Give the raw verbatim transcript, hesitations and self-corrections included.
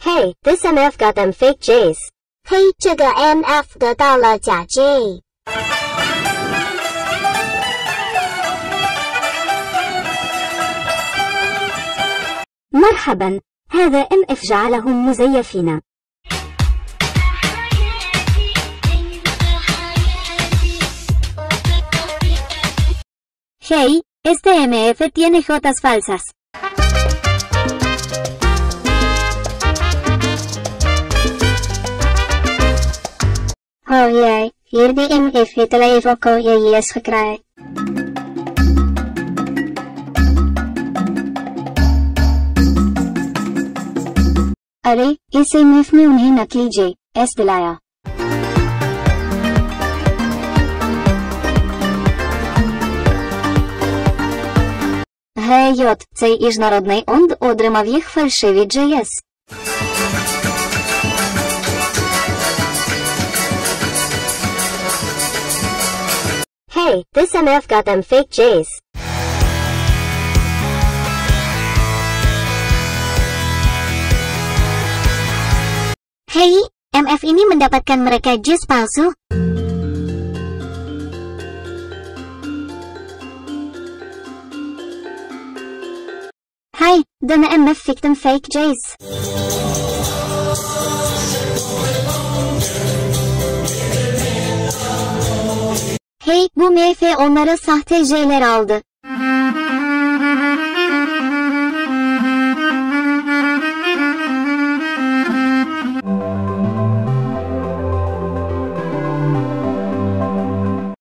Hey, this M F got them fake J's. 嘿，这个 M F 得到了假 J。 مرحبا، هذا إم إف جعلهم مزيفين. Hey, este M F tiene jotas falsas. Oh jee, hierdie M F het hulle evakuasie J's gekry. अरे इस M F ने उन्हें नकली J S दिलाया. Hej J, цей іжнародний онд отримав їх фальшиві джей ес. Hey, this M F got them fake J's. Hey, M F ini mendapatkan mereka jus palsu. Hai, denna M F fick dem fake J's. Hey, bu M F onlara sahte J'ler aldı.